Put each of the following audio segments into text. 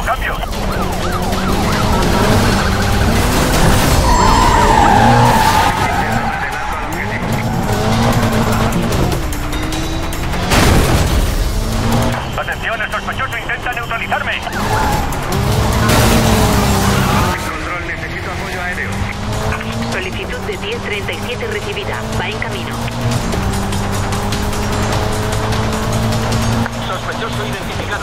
cambio. Atención, el sospechoso intenta neutralizarme. Control, necesito apoyo aéreo. Solicitud de 1037 recibida. Va en camino. Sospechoso identificado.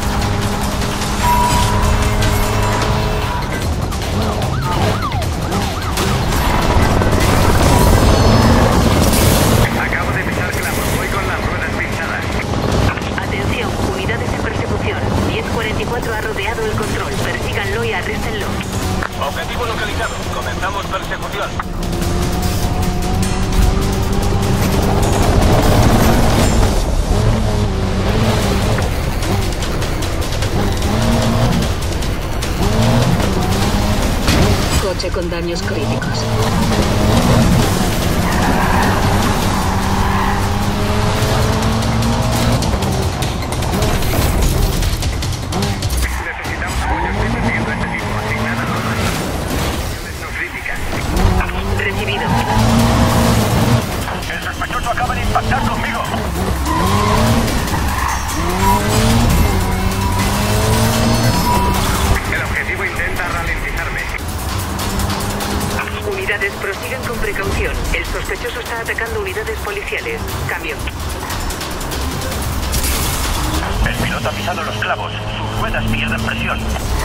Acabo de pisar clavos. Voy con las ruedas pinchadas. Atención, unidades en persecución. 1044 ha rodeado el control. Persíganlo y arréstenlo. Objetivo localizado. Comenzamos persecución. Coche con daños críticos. Necesitamos apoyo. Estoy persiguiendo a este tipo. Asignada zona. Condiciones no críticas. Recibido. El sospechoso acaba de impactar conmigo. El objetivo intenta ralentizarme. Unidades prosiguen con precaución. El sospechoso está atacando unidades policiales. Cambio. El piloto ha pisado los clavos. Sus ruedas pierden presión.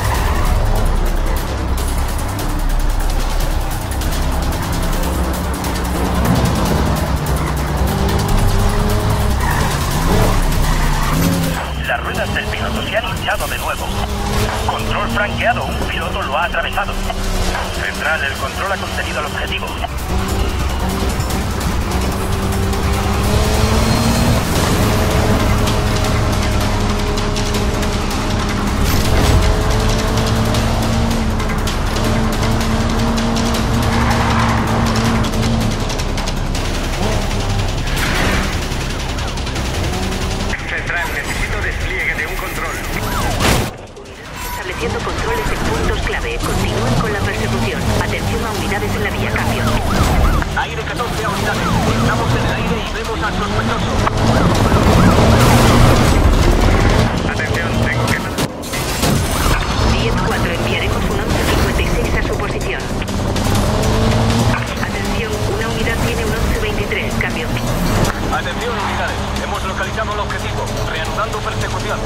Las ruedas del piloto se han hinchado de nuevo. Control franqueado. Un piloto lo ha atravesado. Central, el control ha contenido el objetivo. Central, necesito despliegue de un control. Estableciendo controles en puntos clave. Continúen con la persecución. Atención a unidades en la vía. Cambio. Aire 14 a unidades. Estamos en el aire y vemos al sospechoso. Atención, tengo que... 10-4. Enviaremos un 1156 a su posición. Atención, una unidad tiene un 1123. Cambio. Atención, unidades. Hemos localizado el objetivo. Reanudando persecución.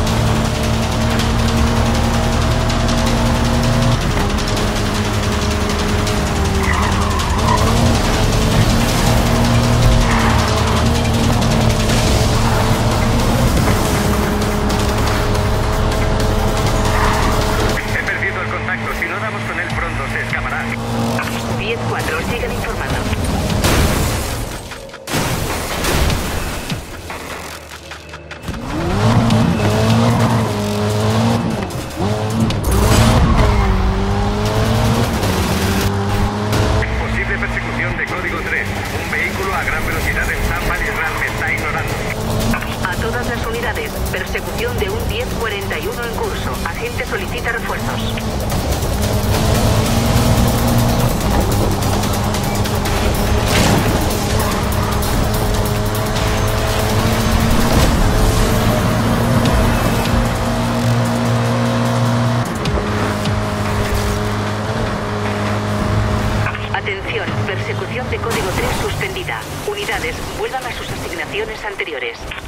He perdido el contacto. Si no damos con él pronto, se escapará. 10-4. Sigan informando. Posible persecución de código 3. Un vehículo a gran velocidad en San Valirral me está ignorando. A todas las unidades. Persecución de un 1041 en curso. Agente solicita refuerzos. Atención, persecución de código 3 suspendida. Unidades, vuelvan a sus asignaciones anteriores.